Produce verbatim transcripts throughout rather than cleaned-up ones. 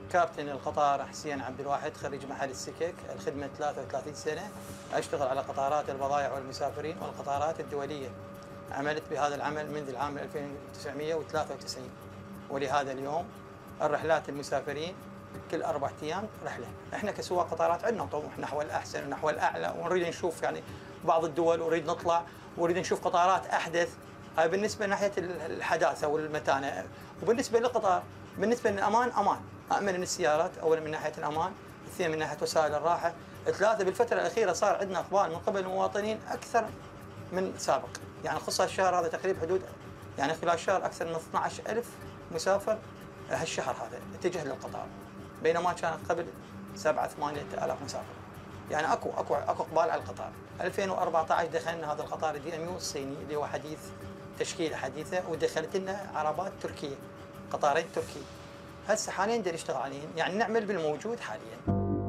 كابتن القطار حسين عبد الواحد، خريج معهد السكك، الخدمة ثلاثة وثلاثين سنة، أشتغل على قطارات البضائع والمسافرين والقطارات الدولية. عملت بهذا العمل منذ العام ألف وتسعمئة وثلاثة وتسعين، ولهذا اليوم الرحلات المسافرين كل أربع أيام رحلة. إحنا كسواق قطارات عندنا طموح نحو الأحسن ونحو الأعلى، ونريد نشوف يعني بعض الدول، ونريد نطلع ونريد نشوف قطارات أحدث. هاي بالنسبة ناحية الحداثة والمتانة. وبالنسبة للقطار، بالنسبة للأمان، أمان، أأمن من السيارات أولا من ناحية الأمان، اثنين من ناحية وسائل الراحة، ثلاثة بالفترة الأخيرة صار عندنا إقبال من قبل المواطنين أكثر من سابق. يعني خصوصا الشهر هذا تقريبا حدود، يعني خلال الشهر أكثر من اثني عشر ألف مسافر هالشهر هذا اتجه للقطار، بينما كان قبل سبعة ثمانية آلاف مسافر. يعني اكو اكو اكو اقبال على القطار. ألفين وأربعة عشر دخلنا هذا القطار دي ام يو الصيني اللي هو حديث، تشكيله حديثه، ودخلت لنا عربات تركيه، قطارين تركي. هسه حاليا ندير نشتغل عليهم، يعني نعمل بالموجود حاليا.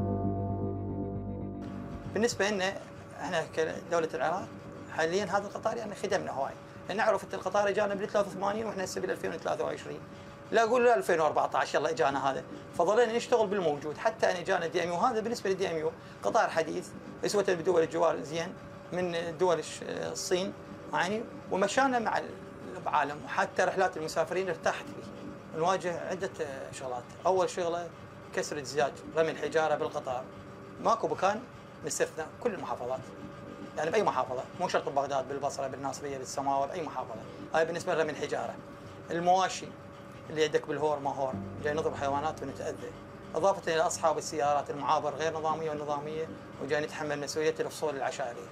بالنسبه لنا احنا كدوله العراق حاليا هذا القطار يعني خدمنا هواي، لان عرفت القطار اجانا بال ثلاثة وثمانين واحنا هسه بال ألفين وثلاثة وعشرين. لا اقول لا ألفين وأربعة عشر يلا اجانا هذا، فظلينا نشتغل بالموجود حتى ان اجانا دي ام يو. هذا بالنسبه للدي ام يو قطار حديث، اسوه بدول الجوار زين من دول الصين يعني، ومشانا مع العالم، وحتى رحلات المسافرين ارتاحت به. نواجه عده شغلات. اول شغله كسر الزجاج، رمي الحجاره بالقطار، ماكو مكان نستثنى كل المحافظات، يعني باي محافظه، مو شرط ببغداد، بالبصره، بالناصريه، بالسماوه، باي محافظه. هاي بالنسبه لرمي الحجاره. المواشي اللي يدك بالهور ما هور، جاي نضرب حيوانات ونتاذى. اضافه الى اصحاب السيارات المعابر غير نظاميه والنظاميه، وجاي نتحمل مسؤوليه الفصول العشائريه.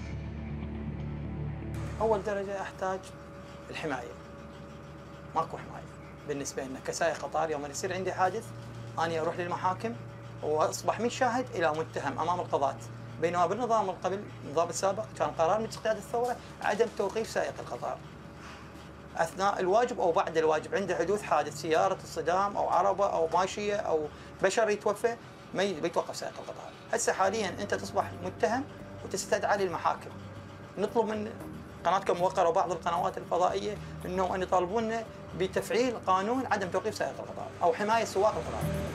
اول درجه احتاج الحمايه. ماكو حمايه بالنسبه لنا كسائق قطار. يوم يصير عندي حادث اني اروح للمحاكم واصبح من شاهد الى متهم امام القضاة، بينما بالنظام من قبل، النظام السابق، كان قرار من قياده الثوره عدم توقيف سائق القطار اثناء الواجب او بعد الواجب. عند حدوث حادث سياره اصطدام او عربه او ماشيه او بشر يتوفى، ما يتوقف سائق القطار. هسه حاليا انت تصبح متهم وتستدعى للمحاكم. نطلب من قناتكم موقره وبعض القنوات الفضائيه انهم ان يطالبونا بتفعيل قانون عدم توقيف سائق القطار او حمايه سواق القطار.